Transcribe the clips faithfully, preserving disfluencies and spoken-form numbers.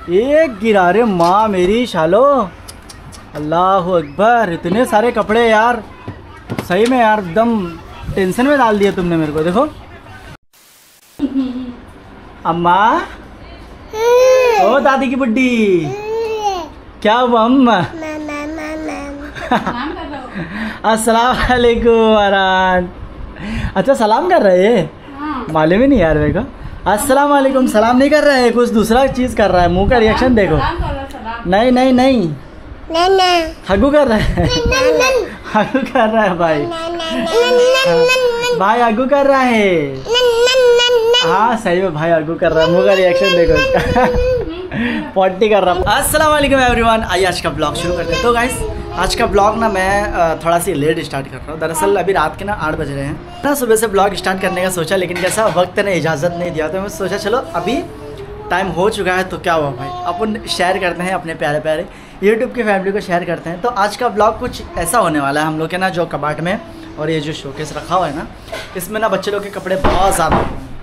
एक गिरा रे माँ मेरी शालो, अल्लाह अकबर। इतने सारे कपड़े यार, सही में यार एकदम टेंशन में डाल दिया तुमने मेरे को। देखो अम्मा, ओ दादी की बुड्ढी, क्या हुआ अम्मा? अस्सलाम वालेकुम अरान। अच्छा सलाम कर रहे हैं, मालूम ही नहीं यार मेरे को। अस्सलाम वालेकुम, सलाम नहीं कर रहे हैं, कुछ दूसरा चीज़ कर रहा है। मुंह का रिएक्शन देखो। नहीं नहीं नहीं, हगू कर रहा है, हगू कर रहा है भाई, भाई हगू कर रहा है। हाँ सही में भाई हगू कर रहा है, मुंह का रिएक्शन देखो, पॉटी कर रहा। अस्सलाम वालेकुम एवरीवन, आइए आज का ब्लॉग शुरू करते हैं। तो गाइस आज का ब्लॉग ना मैं थोड़ा सी लेट स्टार्ट कर रहा हूँ। दरअसल अभी रात के ना आठ बज रहे हैं ना, सुबह से ब्लॉग स्टार्ट करने का सोचा, लेकिन कैसा वक्त ने इजाज़त नहीं दिया, तो मैं सोचा चलो अभी टाइम हो चुका है तो क्या हुआ भाई, अपन शेयर करते हैं अपने प्यारे प्यारे यूट्यूब की फैमिली को शेयर करते हैं। तो आज का ब्लॉग कुछ ऐसा होने वाला है, हम लोग के ना जो कबाट में और ये जो शोकेस रखा हुआ है ना, इसमें ना बच्चे लोग के कपड़े बहुत ज़्यादा,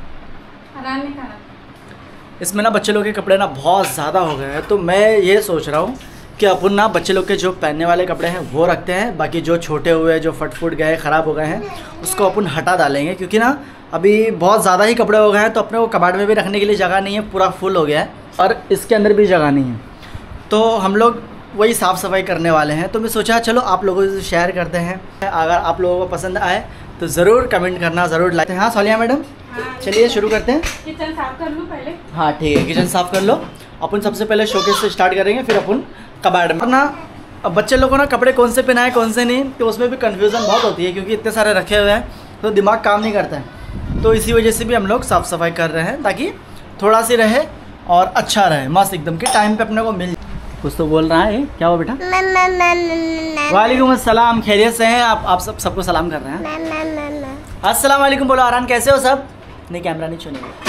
इसमें ना बच्चे लोग के कपड़े ना बहुत ज़्यादा हो गए हैं। तो मैं ये सोच रहा हूँ कि अपन ना बच्चे लोग के जो पहनने वाले कपड़े हैं वो रखते हैं, बाकी जो छोटे हुए जो फट फुट गए ख़राब हो गए हैं उसको अपन हटा डालेंगे, क्योंकि ना अभी बहुत ज़्यादा ही कपड़े हो गए हैं। तो अपने को कबाड़ में भी रखने के लिए जगह नहीं है, पूरा फुल हो गया है, और इसके अंदर भी जगह नहीं है। तो हम लोग वही साफ़ सफाई करने वाले हैं। तो मैं सोचा चलो आप लोगों से शेयर करते हैं, अगर आप लोगों को पसंद आए तो ज़रूर कमेंट करना, ज़रूर लाइक। हाँ सालिया मैडम, चलिए शुरू करते हैं। किचन साफ कर लो पहले। हाँ ठीक है, किचन साफ़ कर लो। अपन सबसे पहले शोकेस से स्टार्ट करेंगे, फिर अपन कबाड़ में ना। अब बच्चे लोगों को ना कपड़े कौन से पहनाए कौन से नहीं, तो उसमें भी कन्फ्यूज़न बहुत होती है, क्योंकि इतने सारे रखे हुए हैं तो दिमाग काम नहीं करता है। तो इसी वजह से भी हम लोग साफ़ सफाई कर रहे हैं, ताकि थोड़ा सी रहे और अच्छा रहे, मस्त एकदम के टाइम पे अपने को मिल। कुछ तो बोल रहा है, क्या हुआ बेटा? वालेकुम अस्सलाम, खैरियत से हैं आप? आप सब सबको सलाम कर रहे हैं। अस्सलाम वालेकुम बोलो। आरान कैसे हो सब? नहीं कैमरा नहीं छूने,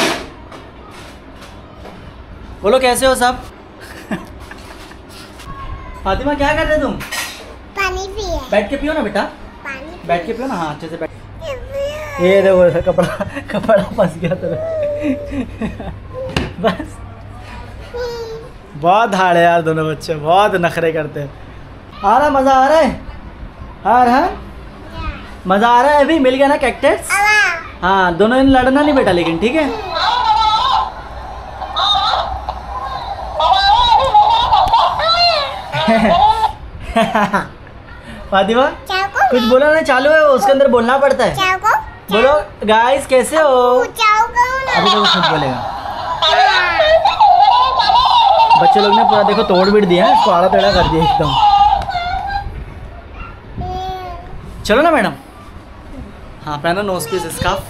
बोलो कैसे हो सब? फातिमा क्या कर रहे तुम? पानी पिए। बैठ के पियो ना बेटा, पानी बैठ के पियो ना। हाँ अच्छे से बैठ। ये देखो कपड़ा कपड़ा फंस गया तो बस। बहुत हाड़ है यार, दोनों बच्चे बहुत नखरे करते हैं। आ रहा मज़ा आ रहा है? आ रहा है मज़ा आ रहा है? अभी मिल गया ना कैक्टस? हाँ दोनों ने लड़ना नहीं बेटा, लेकिन ठीक है। फातिमा कुछ बोला ना, चालू है उसके अंदर बोलना पड़ता है। बोलो गाइस कैसे हो? अभी तो खुद बोलेगा। बच्चे लोग ने पूरा देखो तोड़ बिड़ दिया है, इसको आड़ा टेढ़ा कर दिया एकदम। चलो ना मैडम। हाँ पहनो नोज पीस स्कार्फ।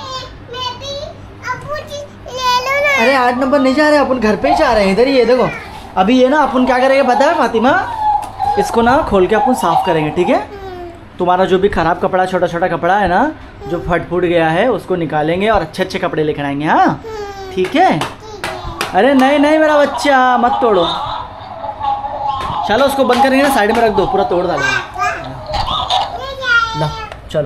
अरे आठ नंबर नहीं जा रहे अपन, घर पे ही जा रहे हैं, इधर ही है देखो। अभी ये ना अपन क्या करेंगे पता है फातिमा, इसको ना खोल के अपन साफ़ करेंगे, ठीक है? तुम्हारा जो भी ख़राब कपड़ा, छोटा छोटा कपड़ा है ना जो फट फूट गया है, उसको निकालेंगे और अच्छे अच्छे कपड़े लेकर आएंगे। हाँ ठीक है। अरे नहीं नहीं मेरा बच्चा मत तोड़ो, चलो उसको बंद करेंगे ना, साइड में रख दो, पूरा तोड़ डालेंगे। ला चलो।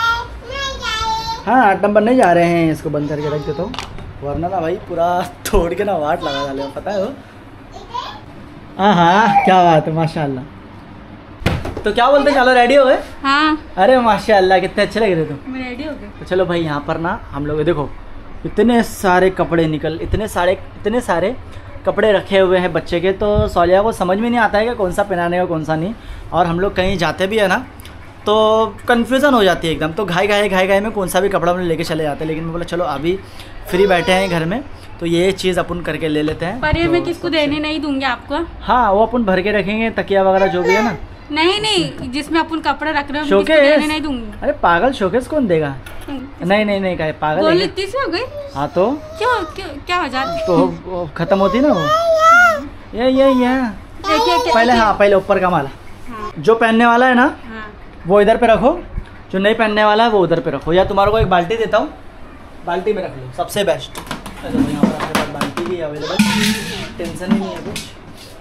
हाँ आठ नंबर नहीं जा रहे हैं, इसको बंद करके रख देता हूँ, वरना ना भाई पूरा तोड़ के ना वाट लगा डाले, पता है वो। हाँ हाँ क्या बात है, माशाल्लाह। तो क्या बोलते हैं, चलो रेडी हो गए? हाँ। अरे माशाल्लाह कितने अच्छे लग रहे तुम। मैं रेडी हो गई। तो चलो भाई, यहाँ पर ना हम लोग देखो इतने सारे कपड़े निकल, इतने सारे इतने सारे कपड़े रखे हुए हैं बच्चे के। तो सौलिया को समझ में नहीं आता है कि कौन सा पहनाने का कौन सा नहीं, और हम लोग कहीं जाते भी है ना तो कन्फ्यूज़न हो जाती है एकदम। तो घाई घाई घाई घाई में कौन सा भी कपड़ा हम लेके चले जाते हैं, लेकिन मैं बोला चलो अभी फ्री बैठे हैं घर में, तो ये चीज़ अपन करके ले लेते हैं। पर ये तो मैं किसको देने नहीं दूंगी आपको। हाँ वो अपन भर के रखेंगे, तकिया वगैरह जो भी है ना। नहीं नहीं, जिसमें अपन कपड़े रख रहे हैं शोकेस देने नहीं दूंगी। अरे पागल, शोकेस कौन देगा? नहीं नहीं नहीं कहे पागल है। इतनी सी हो गई। हाँ तो क्यों क्यों क्या वजह? तो खत्म होती ना वो। ये ये ये पहले, हाँ पहले ऊपर का माला। हाँ। जो पहनने वाला है ना हाँ। वो इधर पे रखो, जो नहीं पहनने वाला है वो उधर पे रखो, या तुम्हारे को एक बाल्टी देता हूँ, बाल्टी में रख लो, सबसे बेस्ट। यहाँ पर आपके पास बाल्टी भी अवेलेबल, टेंशन ही नहीं है कुछ।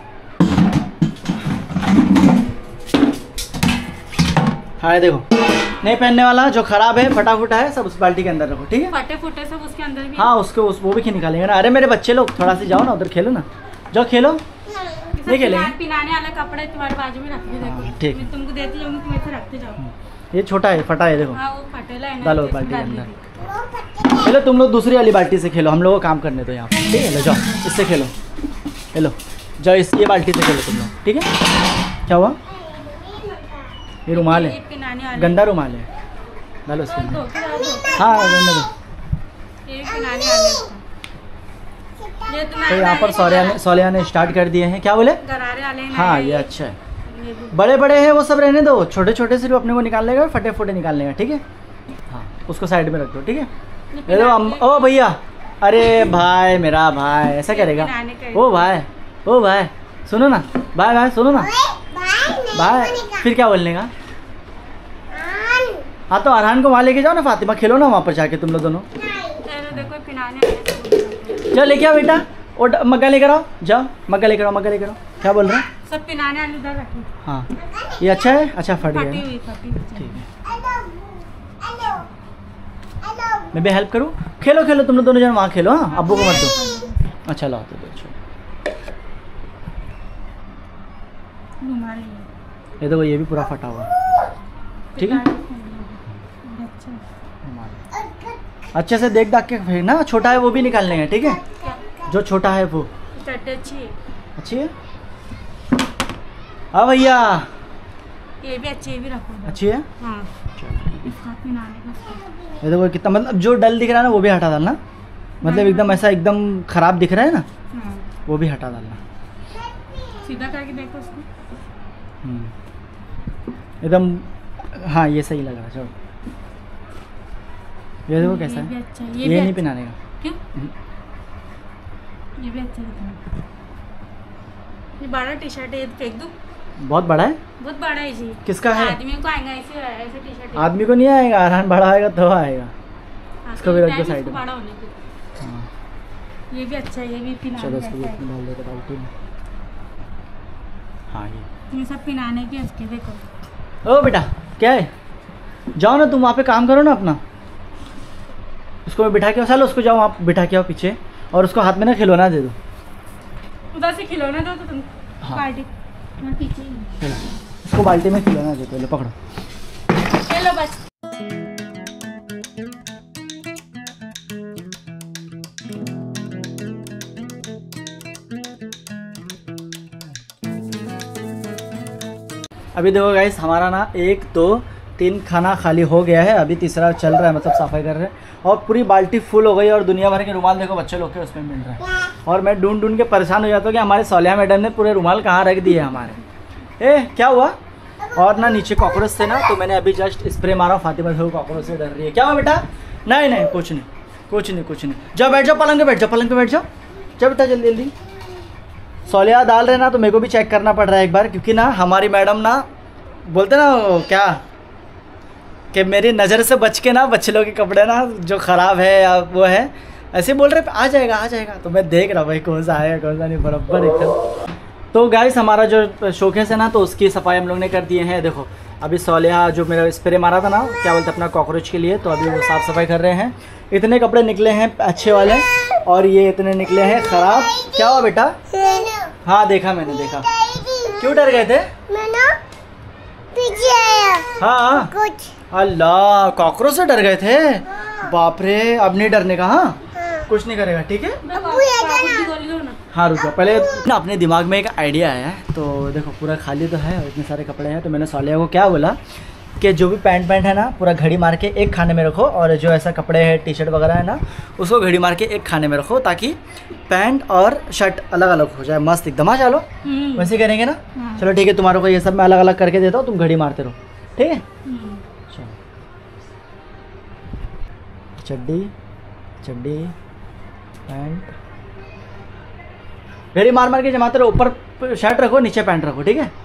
हाँ देखो, नहीं पहनने वाला जो खराब है फटा फुटा है सब उस बाल्टी के अंदर रखो, ठीक है? फटे फुटे सब उसके अंदर भी। हाँ उसके उस वो भी निकालेंगे ना। अरे मेरे बच्चे लोग थोड़ा सी जाओ ना उधर खेलो ना, जाओ खेलो। नहीं खेलेंगे। पिनाने वाले कपड़े तुम्हारे बाजू में रख के देखो। ठीक। मैं तुमको देती जाऊंगी, तुम ऐसे रखते जाओ। ये छोटा है, फटा है देखो। हाँ वो फटेला है ना। डालो जैसे बाल्टी के डाल अंदर। दीजिए। चलो तुम लोग दूसरी वाली बाल्टी से खेलो, हम लोग को काम करने दो यहाँ पे, ठीक है? ले जाओ इससे खेलो, हेलो जाओ इस ये बाल्टी से खेलो तुम लोग, ठीक है? क्या हुआ? ये रुमाल ये है, पिनाने वाले। गंदा रुमाल है, डालो इसके अंदर। दो, दो, दो। हाँ गंदा दो। ये पिनाने वाले। ये तो यहाँ पर सोलिया ने सोलिया ने स्टार्ट कर दिए हैं। क्या बोले? गरारे वाले हैं। हाँ ये अच्छा है। बड़े बड़े हैं वो सब रहने दो, छोटे छोटे सिर्फ अपने को निकालने का, फटे फटे निकालने का, ठीक है? हाँ उसको साइड में रख दो, ठीक है? ये दो हम। ओ भैया, अरे भाई मेरा भाई ऐसा करेगा? ओ भाई, ओ भाई सुनो ना, भाई भाई सुनो ना भाई, फिर क्या बोलने का? हाँ तो अरहान को वहाँ लेके जाओ ना, फातिमा खेलो ना वहाँ पर जाके तुम लोग दोनों। देखो पिनाने वाले। जाओ लेके आओ बेटा, और मग्गा लेकर आओ, जाओ मग्गा लेकर आओ, मग्गा लेकर आओ। क्या बोल रहे हैं? सब पिनाने वाले उधर रखो। हाँ ये अच्छा है, अच्छा फट गया फटी है। हुई फटी हुई। ठीक है, मैं भी हेल्प करूँ? खेलो खेलो तुम लोग दोनों जन वहाँ खेलो। हाँ अब्बू को मत दो। अच्छा लाओ तो दो। रुमाल है। ये देखो ये भी पूरा फटा हुआ है, ठीक है? अच्छा। अच्छे से देख दाख के फेंकना, छोटा है वो भी निकालने हैं, ठीक है? जो छोटा है वो। चट्टे अच्छी है। अच्छी है? हाँ भैया ये भी अच्छी है, ये भी रखो। अच्छी है। हाँ इसका पिनाने का। ये देखो कितना, मतलब जो डल दिख रहा है ना वो भी हटा डालना, मतलब एकदम ऐसा एकदम खराब दिख रहा है ना हाँ। वो भी हटा डालना। सीधा करके देखो उसको। हम्म, एकदम हाँ ये सही लग रहा है। चलो ये देखो कैसा ये भी है। अच्छा है। ये, ये भी नहीं अच्छा- पिनाने का। क्यों? हम्म, ये भी अच्छा है। ये बड़ा टी शर्ट है, ये फेंक दूँ? बहुत बड़ा है। बहुत बड़ा है जी। किसका है? आदमी को आएगा ऐसे ऐसे टी शर्ट। आदमी को नहीं आएगा, अरहान बड़ा आएगा तो आएगा। इसको भी रख दो साइड में। बड़ा होने को। हाँ ये भी अच्छा है, ये भी पिनाने चलो का इसको भी है। इसमें डाल देते बाल्टी में। हाँ ये ये सब पिनाने के उसके देखो। ओ बेटा क्या है? जाओ ना तुम वहाँ पे काम करो ना अपना, उसको बिठा के चलो, उसको जाओ आप बिठा के आओ पीछे, और उसको हाथ में ना खिलौना दे दो। उधर से खिलौना दो तो तुम। हाँ। पार्टी मैं पीछे ही हूँ। चलो उसको बाल्टी में खिलौना दे दो, लो पकड़ो। चलो बस। अभी देखो गाइस हमारा ना एक दो तीन खाना खाली हो गया है, अभी तीसरा चल रहा है, मतलब सफाई कर रहे हैं, और पूरी बाल्टी फुल हो गई, और दुनिया भर के रुमाल देखो बच्चे लोग के उसमें मिल रहा है, और मैं ढूंढ ढूंढ के परेशान हो जाता हूँ कि हमारे सोलिया मैडम ने पूरे रुमाल कहाँ रख दिए हमारे। ए क्या हुआ? और ना नीचे कॉकरोच से ना, तो मैंने अभी जस्ट स्प्रे मारा, फातिमा से कॉकरोच से डर रही है। क्या हुआ बेटा? नहीं नहीं कुछ नहीं कुछ नहीं कुछ नहीं, जाओ बैठ जाओ पलंग पे, बैठ जाओ पलंग पे बैठ जाओ, जाओ बेटा जल्दी जल्दी। सोलिया डाल रहे ना तो मेरे को भी चेक करना पड़ रहा है एक बार, क्योंकि ना हमारी मैडम ना बोलते ना क्या कि मेरी नज़र से बच के ना बच्चे लोग के कपड़े ना जो ख़राब है या वो है ऐसे बोल रहे आ जाएगा आ जाएगा, तो मैं देख रहा भाई कौन सा आएगा कौन सा नहीं, बराबर एकदम। तो गाइस हमारा जो शोकेस है ना तो उसकी सफाई हम लोग ने कर दिए हैं। देखो अभी सोलिया जो मेरा स्प्रे मारा था ना क्या बोलते अपना कॉकरोच के लिए, तो अभी वो साफ़ सफाई कर रहे हैं। इतने कपड़े निकले हैं अच्छे वाले, और ये इतने निकले हैं ख़राब। क्या हुआ बेटा? हाँ देखा मैंने देखा। क्यों डर गए थे? पीछे आया हाँ कुछ। अल्लाह कॉकरोच से डर गए थे? बाप रे, अब नहीं डरने का। हाँ कुछ नहीं करेगा, ठीक है? हाँ रुको पहले ना, अपने दिमाग में एक आइडिया आया है, तो देखो पूरा खाली तो है और इतने सारे कपड़े हैं, तो मैंने सोलिया को क्या बोला कि जो भी पैंट पैंट है ना पूरा घड़ी मार के एक खाने में रखो, और जो ऐसा कपड़े है टी शर्ट वगैरह है ना उसको घड़ी मार के एक खाने में रखो, ताकि पैंट और शर्ट अलग अलग हो जाए, मस्त एकदम। आ चलो वैसे करेंगे ना। हाँ। चलो ठीक है, तुम्हारे को ये सब मैं अलग अलग करके देता हूँ, तुम घड़ी मारते रहो, ठीक है? चलो चड्डी चड्डी पैंट घड़ी मार मार के जमाते रहो, ऊपर शर्ट रखो नीचे पैंट रखो, ठीक है?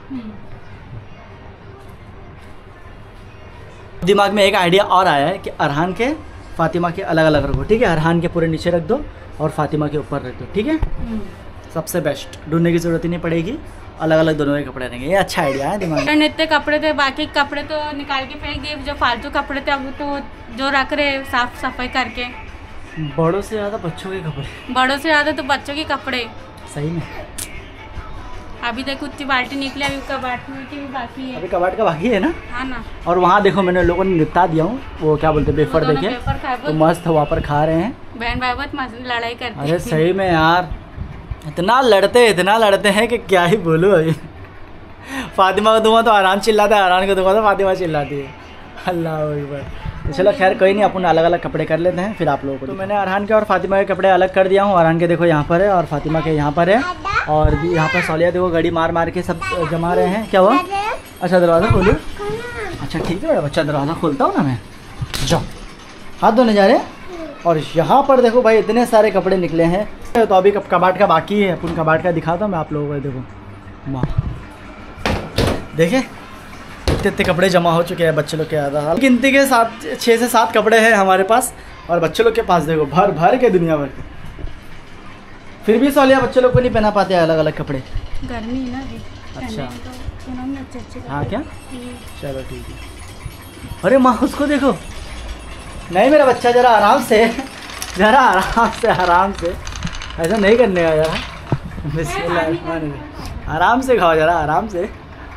दिमाग में एक आइडिया और आया है कि अरहान के फातिमा के अलग अलग रखो, ठीक है? अरहान के पूरे नीचे रख दो और फातिमा के ऊपर रख दो, ठीक है? सबसे बेस्ट, ढूंढने की जरूरत ही नहीं पड़ेगी, अलग अलग दोनों के कपड़े रहेंगे। ये अच्छा आइडिया है दिमाग में। इतने कपड़े थे, बाकी कपड़े तो निकाल के फेंक दिए, जो फालतू कपड़े थे अब तो जो रख रहे साफ सफाई करके। बड़ों से ज़्यादा बच्चों के कपड़े, बड़ों से ज़्यादा तो बच्चों के कपड़े सही में अभी देखो उतनी बाल्टी निकली, अभी कबाट में की भी बाकी है। अभी कबाट का बाकी है ना? हाँ ना। और वहाँ देखो मैंने लोगों ने निपटा दिया हूँ, वो क्या बोलते हैं वेफर देखे तो मस्त वहाँ पर खा रहे हैं। बहन भाई बहुत मस्त लड़ाई करते हैं। अरे सही में यार इतना लड़ते इतना लड़ते हैं कि क्या ही बोलूँ। अभी फातिमा को दूंगा तो आराम चिल्लाता है, आराम को दूंगा तो फातिमा चिल्लाती है। अल्लाह अकबर। तो चलो खैर कोई नहीं, अपन अलग अलग कपड़े कर लेते हैं फिर आप लोगों को। तो मैंने अरहान के और फातिमा के कपड़े अलग कर दिया हूँ। अरहान के देखो यहाँ पर है और फातिमा के यहाँ पर है, और भी यहाँ पर सौलिया देखो घड़ी मार मार के सब जमा रहे हैं। क्या हुआ? अच्छा दरवाज़ा खोलो। अच्छा ठीक है बड़ा बच्चा, दरवाज़ा खोलता हूँ ना मैं। जाओ हाथ धोने जा रहे हैं। और यहाँ पर देखो भाई इतने सारे कपड़े निकले हैं। तो अभी कबाट का बाकी है, अपन कबाट का दिखाता हूँ मैं आप लोगों को। देखो माँ देखे इतने इतने कपड़े जमा हो चुके हैं बच्चे लोग के। ज़्यादा गिनती के सात छः से सात कपड़े हैं हमारे पास, और बच्चे लोग के पास देखो भर भर के दुनिया भर के। फिर भी सौलिया बच्चे लोग को नहीं पहना पाते अलग अलग कपड़े, गर्मी है ना अभी। अच्छा अच्छे अच्छे हाँ क्या? चलो ठीक है। अरे माँ उसको देखो। नहीं मेरा बच्चा जरा आराम से, जरा आराम से आराम से ऐसा नहीं करने का जरा। बिस्मिल्लाह आराम से खाओ जरा आराम से।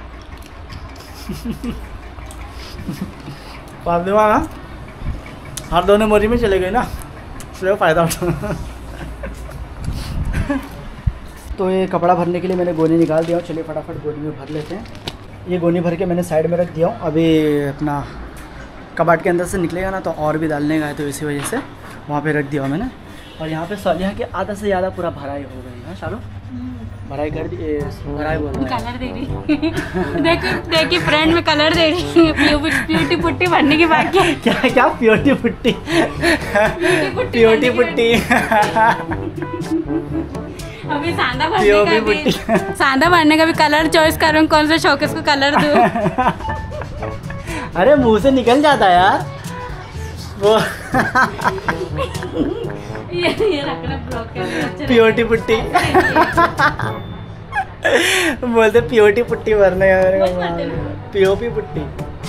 फातिमा ना हर दोनों मोरी में चले गए ना, इसलिए फ़ायदा उठा। तो ये कपड़ा भरने के लिए मैंने गोनी निकाल दिया हूँ। चलिए फटाफट गोनी में भर लेते हैं। ये गोनी भर के मैंने साइड में रख दिया हूँ। अभी अपना कबाट के अंदर से निकलेगा ना तो और भी डालने का है, तो इसी वजह से वहाँ पे रख दिया हूँ मैंने। और यहाँ पे सौलिया के आधा से ज़्यादा पूरा भराई हो गई है। चलो भराई कर दी, भराई बोल रहा है। कलर दे रही। देखो देखिए फ्रेंड में कलर दे रही है। प्योटी पुट्टी भरने की बाकी है। क्या क्या प्योटी पुट्टी? प्योटी पुट्टी अभी सांदा भरने का भी सांदा भरने का भी कलर चॉइस कर रहा हूँ, कौन सा शौकेस को कलर दूँ। अरे मुंह से निकल जाता है यार वो। ये ये रखना ब्लॉक कर। प्योटी पुट्टी बोलते प्योटी पुट्टी भरने का, पीओपी पुट्टी।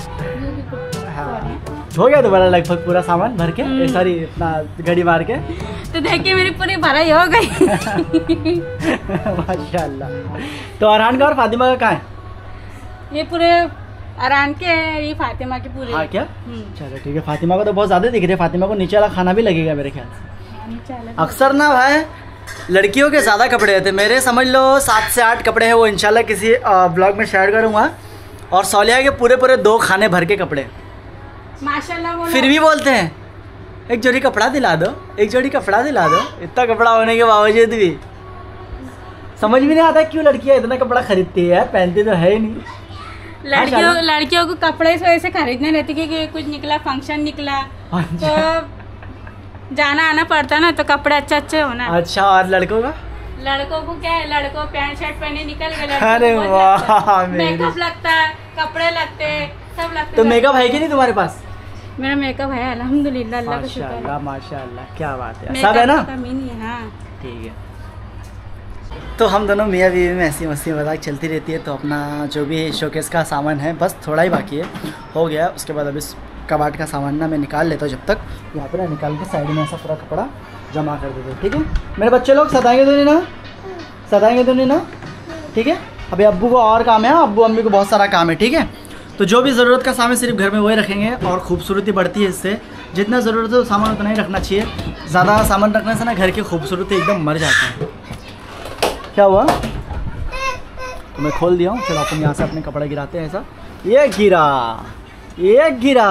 हाँ हो गया तुम्हारा लगभग पूरा सामान भर के, सॉरी इतना घड़ी मार के। तो देखिए मेरी पूरी भराई हो गई। माशाल्लाह। तो अरहान का और फातिमा का कहाँ है? ये पूरे अरहान के है, ये फातिमा के पूरे। हाँ क्या? चलो ठीक है। फातिमा को तो बहुत ज़्यादा दिख रही है, फातिमा को नीचे वाला खाना भी लगेगा मेरे ख्याल से। अक्सर ना भाई लड़कियों के ज़्यादा कपड़े रहते हैं, मेरे समझ लो सात से आठ कपड़े हैं, वो इंशाल्लाह किसी ब्लॉग में शेयर करूँगा। और सौलिया के पूरे पूरे दो खाने भर के कपड़े माशाल्लाह। फिर भी बोलते हैं एक जोड़ी कपड़ा दिला दो, एक जोड़ी कपड़ा दिला दो। इतना कपड़ा होने के बावजूद भी समझ भी नहीं आता क्यों लड़कियाँ इतना कपड़ा खरीदती है यार, पहनती तो है ही नहीं। लड़कियों लड़कियों को कपड़े इस वजह से खरीदने रहते कि कुछ निकला, फंक्शन निकला तो जाना आना पड़ता ना, तो कपड़े अच्छे अच्छे होना। अच्छा और लड़कों का? लड़कों को क्या है, लड़कों पैंट शर्ट पहने निकल गए। अरे वाह, मेकअप लगता है, कपड़े लगते हैं, सब लगते। तो मेकअप है कि नहीं तुम्हारे पास? मेरा मेकअप है अल्हम्दुलिल्लाह, अल्लाह का शुक्र है। माशाल्लाह माशाल्लाह, क्या बात है। सब है ना? कमी नहीं है। हाँ ठीक है। तो हम दोनों मियाँ बीवी में ऐसी मस्ती मजाक चलती रहती है। तो अपना जो भी शोकेस का सामान है बस थोड़ा ही बाकी है, हो गया। उसके बाद अभी कबाट का सामान ना मैं निकाल लेता हूँ, जब तक यहाँ पर ना निकाल के साइड में ऐसा पूरा कपड़ा जमा कर देते हैं। ठीक है मेरे बच्चे लोग, सताएंगे तो नहीं ना? सताएंगे तो नहीं ना? ठीक है। अभी अब्बू को और काम है, अब्बू अम्मी को बहुत सारा काम है। ठीक है तो जो भी ज़रूरत का सामान सिर्फ घर में वही रखेंगे, और खूबसूरती बढ़ती है इससे। जितना ज़रूरत है सामान उतना ही रखना चाहिए, ज़्यादा सामान रखने से ना घर की खूबसूरती एकदम मर जाती है। क्या हुआ? तो मैं खोल दिया हूँ। चलो अपन यहाँ से अपने कपड़े गिराते हैं। ऐसा ये गिरा, एक गिरा,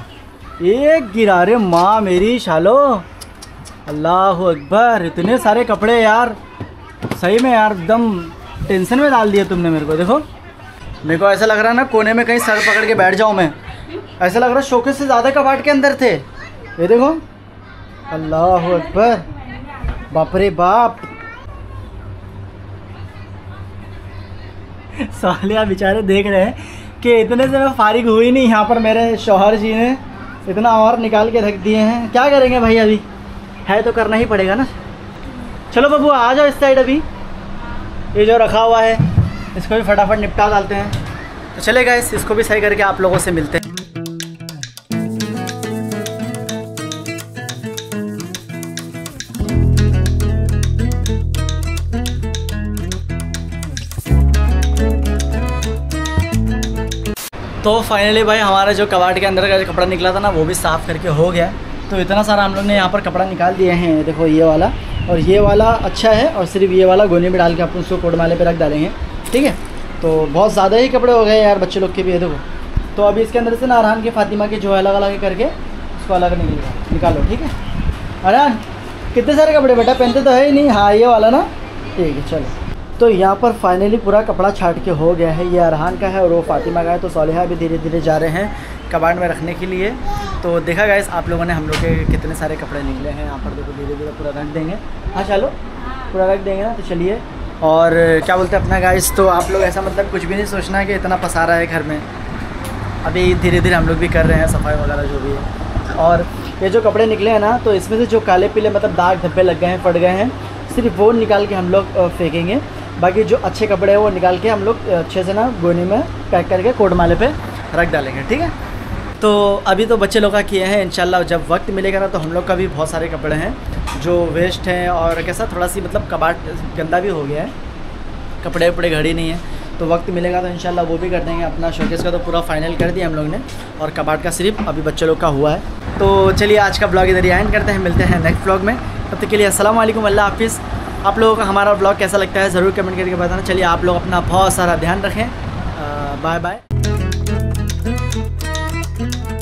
एक गिरा। अरे माँ मेरी शालो, अल्लाह अकबर। इतने सारे कपड़े यार, सही में यार एकदम टेंशन में डाल दिया तुमने मेरे को। देखो मेरे को ऐसा लग रहा है ना कोने में कहीं सर पकड़ के बैठ जाऊँ मैं, ऐसा लग रहा है शोकेस से ज़्यादा कबाट के अंदर थे। ये देखो, अल्लाह अकबर, बाप रे बाप। सालिया बेचारे देख रहे हैं कि इतने से मैं फारिग हुई नहीं, यहाँ पर मेरे शौहर जी ने इतना और निकाल के रख दिए हैं। क्या करेंगे भाई, अभी है तो करना ही पड़ेगा ना। चलो बबू आ जाओ इस साइड। अभी ये जो रखा हुआ है इसको भी फटाफट निपटा डालते हैं। तो चले गाइस, इसको भी सही करके आप लोगों से मिलते हैं। तो फाइनली भाई हमारा जो कबाड़ के अंदर का जो कपड़ा निकला था ना वो भी साफ़ करके हो गया। तो इतना सारा हम लोग ने यहाँ पर कपड़ा निकाल दिए हैं। देखो ये वाला और ये वाला अच्छा है, और सिर्फ ये वाला गोनी में डाल के अपन उसको कोटमाले पे रख डालेंगे, ठीक है। तो बहुत ज़्यादा ही कपड़े हो गए यार बच्चे लोग के भी है देखो। तो अभी इसके अंदर से ना अरहान के फातिमा के जो अलग अलग करके उसको अलग निकल निकालो, ठीक है। अरहान कितने सारे कपड़े बेटा पहनते तो है ही नहीं। हाँ ये वाला ना, ठीक है चलो। तो यहाँ पर फाइनली पूरा कपड़ा छाट के हो गया है। ये अरहान का है और वो फातिमा का है। तो सालिहा भी धीरे धीरे जा रहे हैं कबाड़ में रखने के लिए। तो देखा गाइस आप लोगों ने हम लोग के कितने सारे कपड़े निकले हैं यहाँ पर। देखो धीरे धीरे पूरा रख देंगे। हाँ चलो पूरा रख देंगे ना, तो चलिए। और क्या बोलते हैं अपना गाइस, तो आप लोग ऐसा मतलब कुछ भी नहीं सोचना है कि इतना पसारा है घर में। अभी धीरे धीरे हम लोग भी कर रहे हैं सफाई वगैरह जो भी है। और ये जो कपड़े निकले हैं ना, तो इसमें से जो काले पीले मतलब दाग धब्बे लग गए हैं, फट गए हैं, सिर्फ वो निकाल के हम लोग फेंकेंगे। बाकी जो अच्छे कपड़े हैं वो निकाल के हम लोग अच्छे से ना गोनी में पैक करके कोटमाले पे रख डालेंगे, ठीक है। तो अभी तो बच्चे लोग का किए हैं, इंशाल्लाह जब वक्त मिलेगा ना तो हम लोग का भी बहुत सारे कपड़े हैं जो वेस्ट हैं। और कैसा थोड़ा सी मतलब कबाड़ गंदा भी हो गया है, कपड़े वपड़े घड़ी नहीं है। तो वक्त मिलेगा तो इंशाल्लाह वो भी कर देंगे। अपना शोकेस का तो पूरा फाइनल कर दिया हम लोग ने, और कबाड़ का सिर्फ अभी बच्चे लोग का हुआ है। तो चलिए आज का ब्लॉग इधर ही एंड करते हैं, मिलते हैं नेक्स्ट ब्लॉग में। तब तक के लिए अस्सलाम वालेकुम, अल्लाह हाफिज़। आप लोगों का हमारा ब्लॉग कैसा लगता है ज़रूर कमेंट करके बताना। चलिए आप लोग अपना बहुत सारा ध्यान रखें। Bye bye.